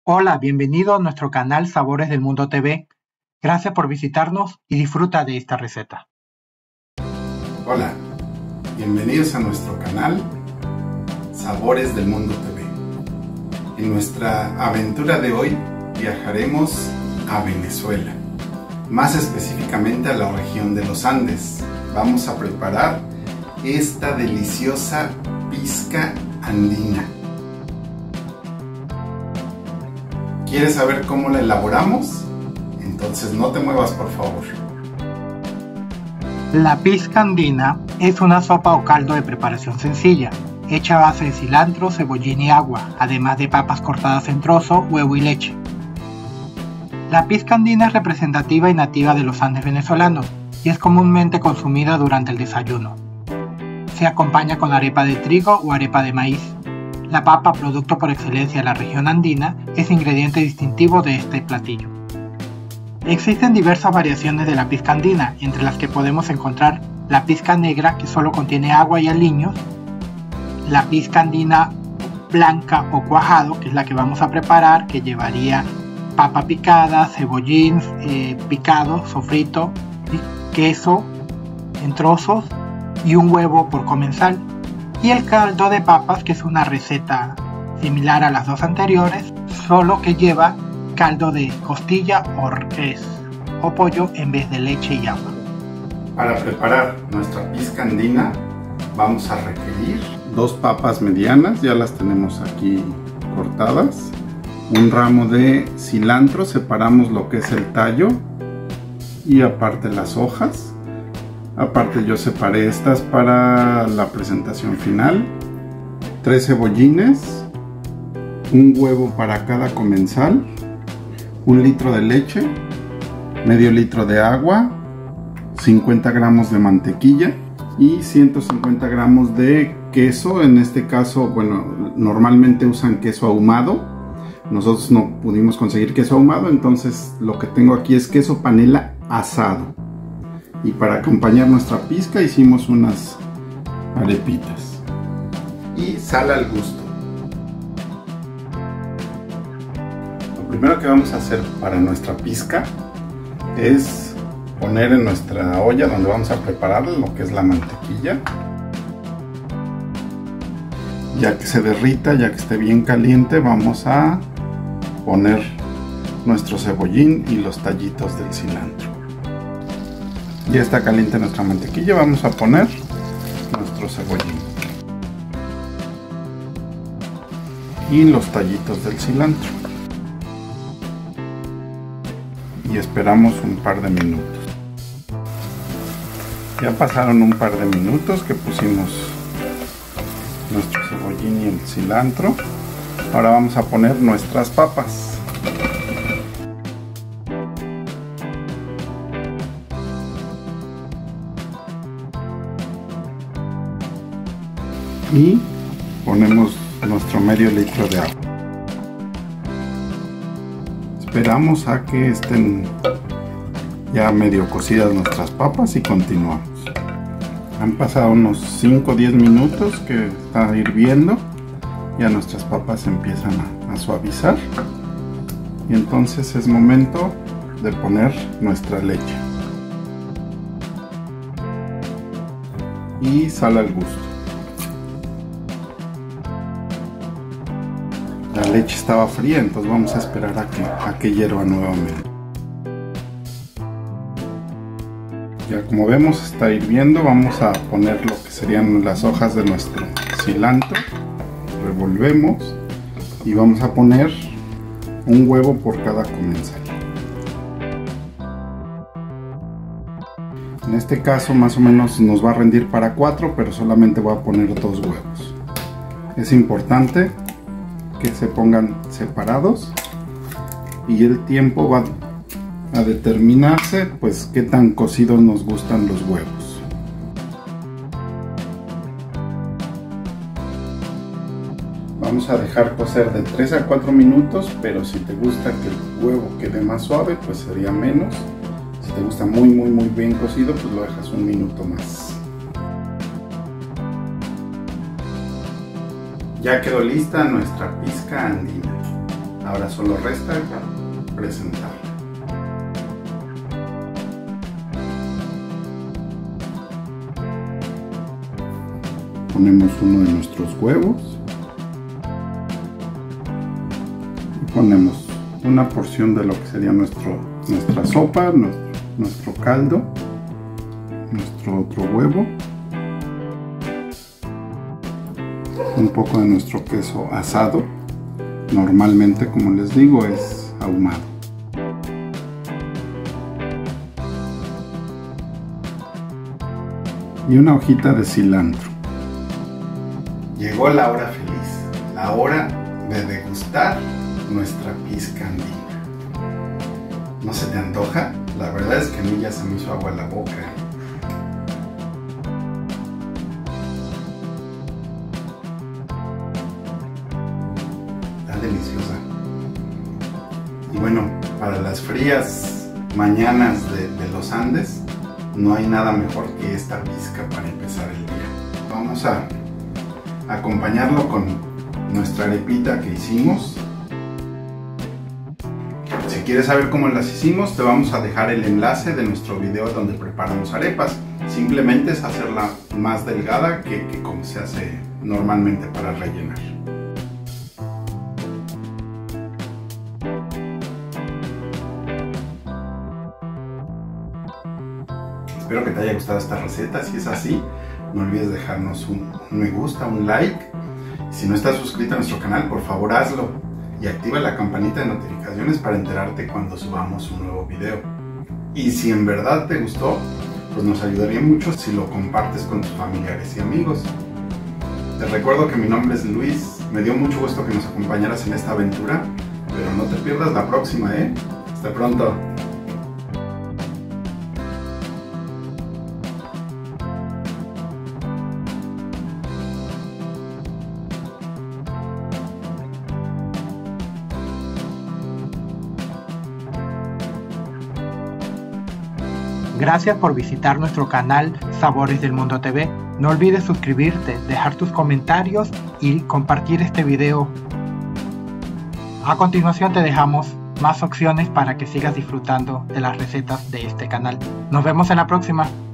Hola, bienvenido a nuestro canal Sabores del Mundo TV. Gracias por visitarnos y disfruta de esta receta. Hola, bienvenidos a nuestro canal Sabores del Mundo TV. En nuestra aventura de hoy viajaremos a Venezuela, más específicamente a la región de los Andes. Vamos a preparar esta deliciosa pizca andina. ¿Quieres saber cómo la elaboramos? Entonces no te muevas, por favor. La pizca andina es una sopa o caldo de preparación sencilla, hecha a base de cilantro, cebollín y agua, además de papas cortadas en trozos, huevo y leche. La pizca andina es representativa y nativa de los Andes venezolanos y es comúnmente consumida durante el desayuno. Se acompaña con arepa de trigo o arepa de maíz. La papa, producto por excelencia de la región andina, es ingrediente distintivo de este platillo. Existen diversas variaciones de la pizca andina, entre las que podemos encontrar la pizca negra, que solo contiene agua y aliños, la pizca andina blanca o cuajado, que es la que vamos a preparar, que llevaría papa picada, cebollín picado, sofrito, queso en trozos y un huevo por comensal. Y el caldo de papas, que es una receta similar a las dos anteriores, solo que lleva caldo de costilla o res o pollo en vez de leche y agua. Para preparar nuestra pizca andina vamos a requerir 2 papas medianas, ya las tenemos aquí cortadas, un ramo de cilantro, separamos lo que es el tallo y aparte las hojas. Aparte yo separé estas para la presentación final, 3 cebollines, un huevo para cada comensal, 1 litro de leche, medio litro de agua, 50 gramos de mantequilla y 150 gramos de queso. En este caso, bueno, normalmente usan queso ahumado. Nosotros no pudimos conseguir queso ahumado, entonces lo que tengo aquí es queso panela asado. Y para acompañar nuestra pizca hicimos unas arepitas. Y sal al gusto. Lo primero que vamos a hacer para nuestra pizca es poner en nuestra olla donde vamos a preparar lo que es la mantequilla. Ya que se derrita, ya que esté bien caliente, vamos a poner nuestro cebollín y los tallitos del cilantro. Ya está caliente nuestra mantequilla, vamos a poner nuestro cebollín y los tallitos del cilantro y esperamos un par de minutos. Ya pasaron un par de minutos que pusimos nuestro cebollín y el cilantro. Ahora vamos a poner nuestras papas. Y ponemos nuestro medio litro de agua. Esperamos a que estén ya medio cocidas nuestras papas y continuamos. Han pasado unos 5 o 10 minutos que está hirviendo. Ya nuestras papas empiezan a suavizar. Y entonces es momento de poner nuestra leche. Y sal al gusto. La leche estaba fría, entonces vamos a esperar a que hierva nuevamente. Ya como vemos está hirviendo, vamos a poner lo que serían las hojas de nuestro cilantro. Revolvemos y vamos a poner un huevo por cada comensal. En este caso más o menos nos va a rendir para 4, pero solamente voy a poner 2 huevos. Es importante que se pongan separados y el tiempo va a determinarse pues qué tan cocidos nos gustan los huevos. Vamos a dejar cocer de 3 a 4 minutos, pero si te gusta que el huevo quede más suave pues sería menos. Si te gusta muy bien cocido pues lo dejas 1 minuto más. Ya quedó lista nuestra pizca andina. Ahora solo resta presentarla. Ponemos uno de nuestros huevos y ponemos una porción de lo que sería nuestra sopa, nuestro caldo, nuestro otro huevo, un poco de nuestro queso asado. Normalmente, como les digo, es ahumado. Y una hojita de cilantro. Llegó la hora feliz, la hora de degustar nuestra pizca andina. ¿No se te antoja? La verdad es que a mí ya se me hizo agua en la boca. Está deliciosa. Y bueno, para las frías mañanas de los Andes, no hay nada mejor que esta pizca para empezar el día. Vamos a acompañarlo con nuestra arepita que hicimos. Si quieres saber cómo las hicimos, te vamos a dejar el enlace de nuestro video donde preparamos arepas. Simplemente es hacerla más delgada que como se hace normalmente para rellenar. Espero que te haya gustado esta receta. Si es así, no olvides dejarnos un me gusta, un like. Si no estás suscrito a nuestro canal, por favor hazlo y activa la campanita de notificaciones para enterarte cuando subamos un nuevo video. Y si en verdad te gustó, pues nos ayudaría mucho si lo compartes con tus familiares y amigos. Te recuerdo que mi nombre es Luis. Me dio mucho gusto que nos acompañaras en esta aventura, pero no te pierdas la próxima, ¿eh? Hasta pronto. Gracias por visitar nuestro canal Sabores del Mundo TV. No olvides suscribirte, dejar tus comentarios y compartir este video. A continuación te dejamos más opciones para que sigas disfrutando de las recetas de este canal. Nos vemos en la próxima.